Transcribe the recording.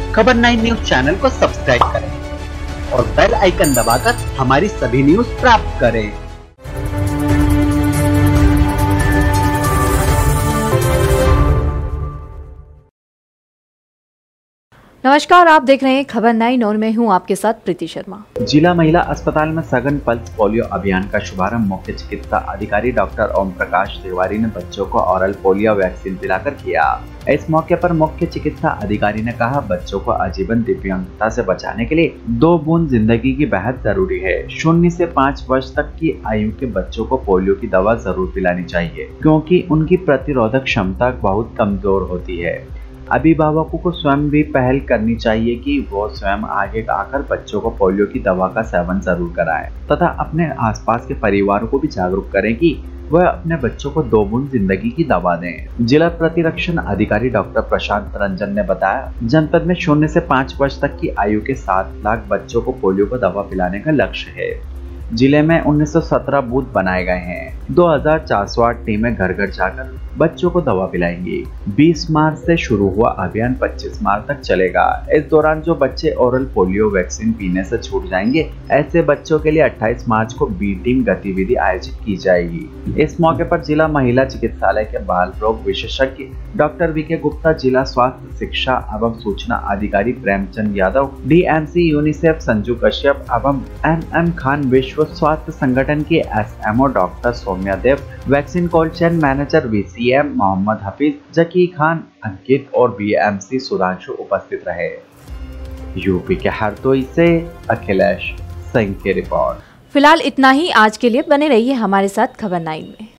खबर 9 news channel को subscribe करें और बेल आइकन दबाकर हमारी सभी न्यूज प्राप्त करें। नमस्कार, आप देख रहे हैं खबर 9 और मैं हूं आपके साथ प्रीति शर्मा। जिला महिला अस्पताल में सघन पल्स पोलियो अभियान का शुभारंभ मुख्य चिकित्सा अधिकारी डॉक्टर ओम प्रकाश तिवारी ने बच्चों को ओरल पोलियो वैक्सीन पिलाकर किया। इस मौके पर मुख्य चिकित्सा अधिकारी ने कहा, बच्चों को आजीवन दिव्यांगता से बचाने के लिए 2 बूंद जिंदगी की बेहद जरूरी है। 0 से 5 वर्ष तक की आयु के बच्चों को पोलियो की दवा जरूर पिलानी चाहिए, क्योंकि उनकी प्रतिरोधक क्षमता बहुत कमजोर होती है। अभिभावकों को स्वयं भी पहल करनी चाहिए कि वो स्वयं आगे आकर बच्चों को पोलियो की दवा का सेवन जरूर कराएं तथा अपने आसपास के परिवारों को भी जागरूक करें कि वह अपने बच्चों को 2 बूंद जिंदगी की दवा दें। जिला प्रतिरक्षण अधिकारी डॉक्टर प्रशांत रंजन ने बताया, जनपद में 0 से 5 वर्ष तक की आयु के 7 लाख बच्चों को पोलियो को दवा पिलाने का लक्ष्य है। जिले में 1917 बूथ बनाए गए हैं। 2408 टीमें घर घर जाकर बच्चों को दवा पिलाएंगी। 20 मार्च से शुरू हुआ अभियान 25 मार्च तक चलेगा। इस दौरान जो बच्चे ओरल पोलियो वैक्सीन पीने से छूट जाएंगे, ऐसे बच्चों के लिए 28 मार्च को बी टीम गतिविधि आयोजित की जाएगी। इस मौके पर जिला महिला चिकित्सालय के बाल रोग विशेषज्ञ डॉक्टर वीके गुप्ता, जिला स्वास्थ्य शिक्षा एवं सूचना अधिकारी प्रेमचंद यादव, डीएमसी यूनिसेफ संजू कश्यप एवं एम खान, विश्व स्वास्थ्य संगठन के SMO doctor Saumya Dev, vaccine cold chain manager VCM Mohammad Hafeez, Zaki Khan, Ankit और बीएमसी सुधांशु उपस्थित रहे। यूपी के हरदोई से अखिलेश सिंह की रिपोर्ट। फिलहाल इतना ही आज के लिए। बने रहिए हमारे साथ खबर 9 में।